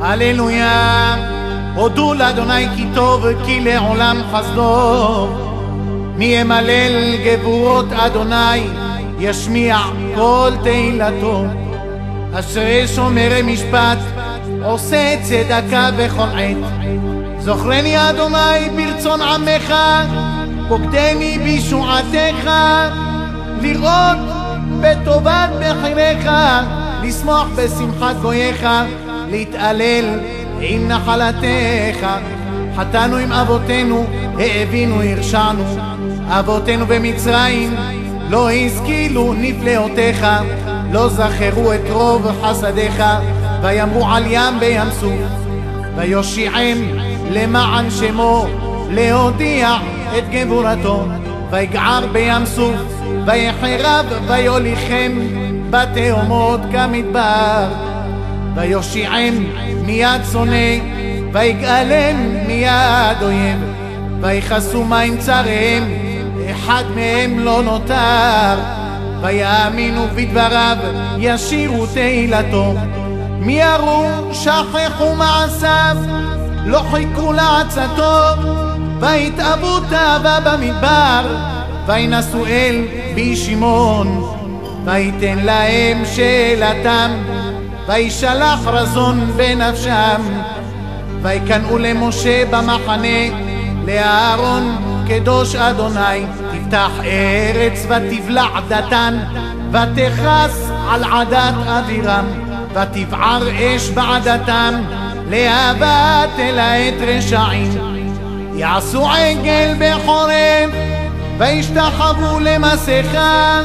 הללויה, הודו לאדוני כי טוב, כי לעולם חסדו. מי ימלל גבורות אדוני, ישמיע כל תהילתו. אשרי שומרי משפט, עושה צדקה בכל עת. זוכרני אדוני ברצון עמך, פוקדני בישועתך, לראות בטובת בחיריך, לשמוח בשמחת גוייך, להתעלל עם נחלתך. חטאנו עם אבותינו, האבינו הרשענו, אבותינו במצרים לא השכילו נפלאותיך, לא זכרו את רוב חסדיך. ויאמרו על ים בים סוף, ויושיעם למען שמו, להודיע את גבורתו. ויגער בים סוף, ויחרב ויוליכם בתהומות כמדבר. ויושיעם מיד שונא, ויגאלם מיד אויב. ויכסו מים צריהם, אחד מהם לא נותר. ויאמינו בדבריו, ישירו תהילתו. מיהרו שכחו מעשיו, לא חיכו לעצתו. ויתאבו תאווה במדבר, וינשאו אל בישימון. ויתן להם שאלתם, וישלח רזון בנפשם. ויקנאו למשה במחנה, לאהרון קדוש אדוני. תפתח ארץ ותבלע דתן, ותכס על עדת אבירם. ותבער אש בעדתם, להבת אלהת רשעים. יעשו עגל בחורב, וישתחוו למסכה.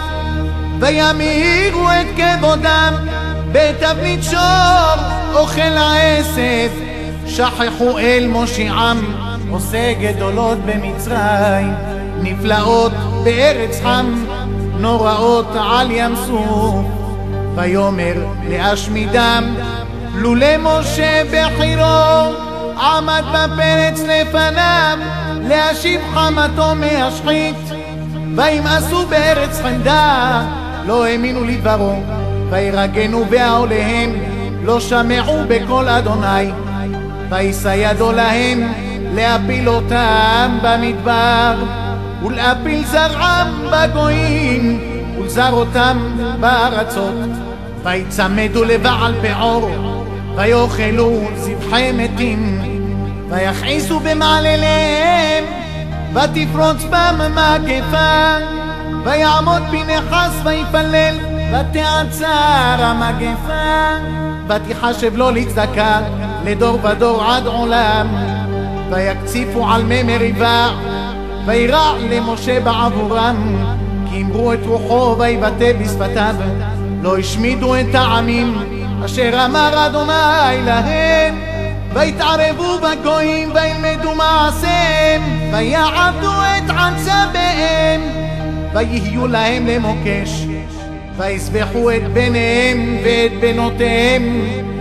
וימירו את כבודם, בתבנית שור אוכל העשב. שכחו אל מושיעם, עושה גדולות במצרים. נפלאות בארץ חם, נוראות על ים סוף. ויאמר להשמידם, לולא משה בחירו עמד בפרץ לפניו, להשיב חמתו מהשחית. וימאסו בארץ חמדה, לא האמינו לדברו. וירגנו בעוליהם, לא שמעו בקול אדוני. וישא ידו להם, להפיל אותם במדבר, ולהפיל זרעם בגויים, ולזר אותם בארצות. ויצמדו לבעל פעור, ויאכלו זבחי מתים. ויכעיסו במעלליהם, ותפרוץ בם מגפה. ויעמוד פנחס ויפלל, ותעצר המגפה. ותחשב לו לצדקה, לדור ודור עד עולם. ויקציפו על מי מריבה, וירע למשה בעבורם. כי אמרו את רוחו ויבטא בשפתיו, לא השמידו את העמים אשר אמר אדוני להם. ויתערבו בגויים וילמדו מעשיהם, ויעבדו את עצביהם. ויהיו להם למוקש, ויסבחו את בניהם ואת בנותיהם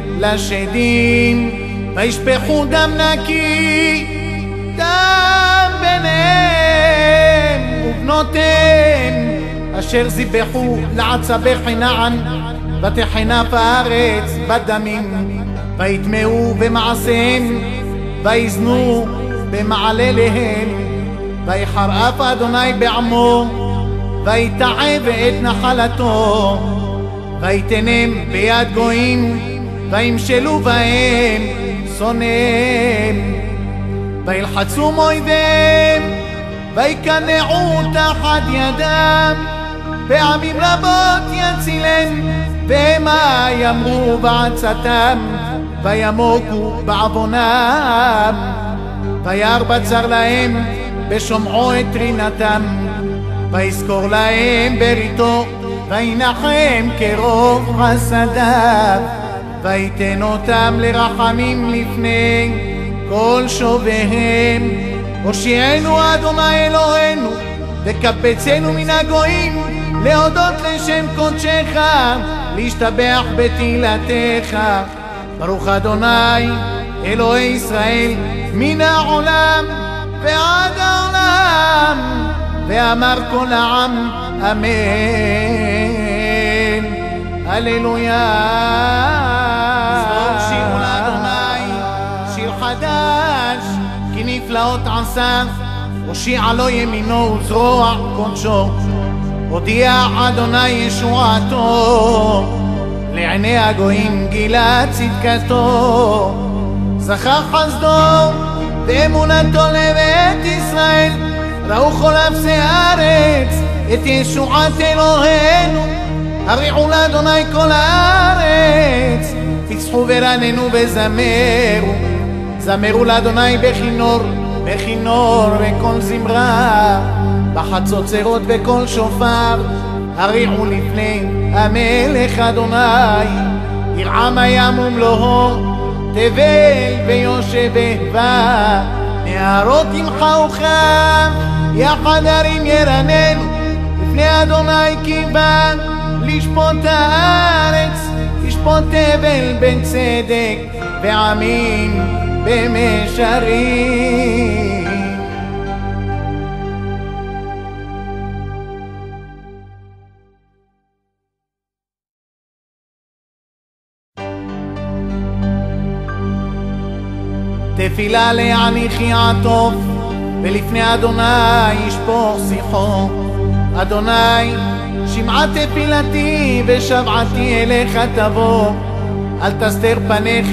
לשדים. וישפכו דם נקי, דם בניהם ובנותיהם, אשר זיבחו לעצבי חנען. ותחנף הארץ בדמים. ויטמעו במעשיהם, ויזנו במעלליהם. ויחרף אדוני בעמו, ויתעב את נחלתו. ויתנם ביד גויים, וימשלו בהם שונאיהם. וילחצו מויביהם, ויקנעו תחת ידם. פעמים רבות יצילם, והמה יאמרו בעצתם, וימוקו בעוונם. וירא בצר להם בשומעו את רינתם. ויזכור להם בריתו, וינחם כרוב חסדיו. ויתן אותם לרחמים לפני כל שוביהם. הושיענו אדוני אלוהינו, וקבצנו מן הגויים, להודות לשם קודשך, להשתבח בתהילתך. ברוך אדוני אלוהי ישראל מן העולם ועד העולם. ואמר כל העם אמן. הללויה. זמור שירו לאדוני חדש, כי נפלאות עשה, הושיע לו ימינו וזרוע קודשו. הודיע אדוני ישועתו, לעיני הגויים גילה צדקתו. זכר חסדו ואמונתו לבית ישראל, ראו כל אפסי הארץ את ישועת אלוהינו. הריעו לאדוני כל הארץ, פצחו ורננו וזמרו. זמרו לאדוני בכינור, בכינור וכל זמרה, בחצוצרות וכל שופר. הריעו לפני המלך אדוני, ירעם הים ומלואו, תבל ויושביה. נהרות ימחאו חם, יחד הרים ירננו, לפני אדוני כי בא לשפוט הארץ. ישפוט תבל בין צדק ועמים במישרים. תפילה להניחי עטוף, ולפני אדוני ישפוך שיחו. אדוני שמעה תפילתי ושבעתי אליך תבוא. אל תסתר פניך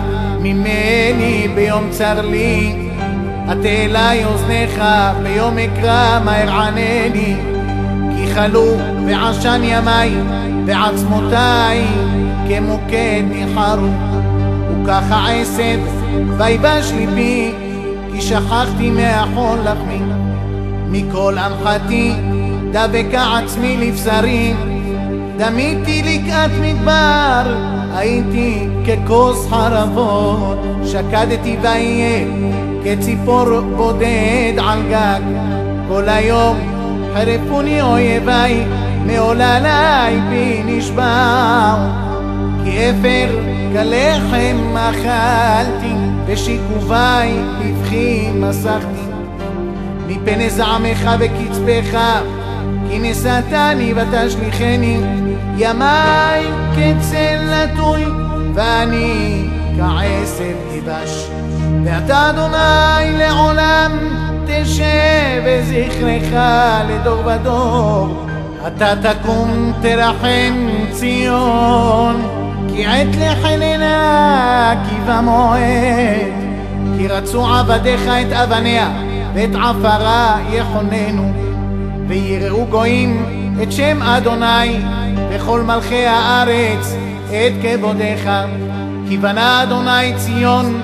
ממני ביום צר לי, עטה אלי אוזניך ביום אקרא מהר ענני. כי חלו ועשן ימי ועצמותי כמוקד ניחרו. וככה עשב ויבש ליבי, כי שכחתי מאכול לחמי. מכל אנחתי דבקה עצמי לבשרי, דמיתי לקעת מדבר, הייתי ככוס חרבות. שקדתי ואהיה כציפור בודד על גג. כל היום חרפוני אויבי, מעוללי בי נשבעו. כי אפר כלחם אכלתי, ושיקובי בבכי מסכתי. מפני זעמך וקצפך כי נשאתני ותשליכני. ימי כצל נטוי ואני כעשב יבש. ואתה אדוני לעולם תשב, וזכרך לדור ודור. אתה תקום תרחם ציון, כי עת לחננה כי במועד. כי רצו עבדיך את אבניה ואת עפרה יכוננו. ויראו גויים את שם אדוני, וכל מלכי הארץ את כבודך. כי בנה אדוני ציון,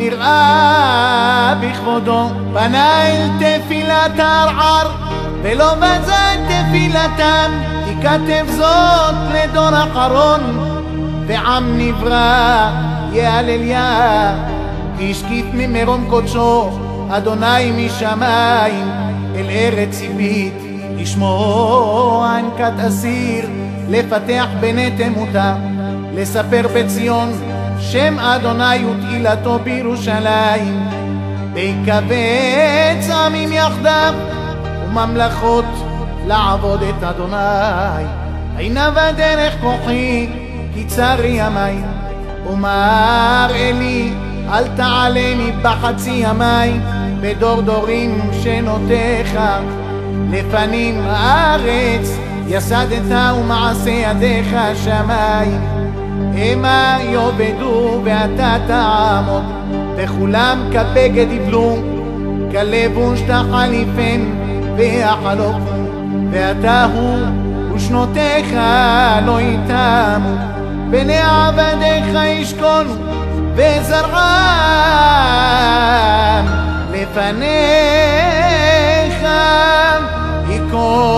נראה בכבודו. פנה אל תפילת הערער, ולא בזה את תפילתם. תיכתב זאת לדור אחרון, ועם נברא יהלליה. כי השקיף ממרום קודשו אדוני משמיים, אל ארץ ציבית לשמוע אנקת אסיר. לפתח בני תמותה, לספר בציון שם אדוני ותהילתו בירושלים. ויקבץ עמים יחדיו וממלכות לעבוד את אדוני. עינה בדרך כוחי כי צר ימי. ומר אלי אל תעלני בחצי ימי, בדור דורים שנותיך. לפנים הארץ יסדת ומעשה ידיך שמיים. המה יאבדו ואתה תעמוד, וכולם כבגד יבלו, כלבוש תחליפם ויחלופו. ואתה הוא ושנותיך לא יתמו, בני עבדיך ישכונו וזרעם לפניך ייכון.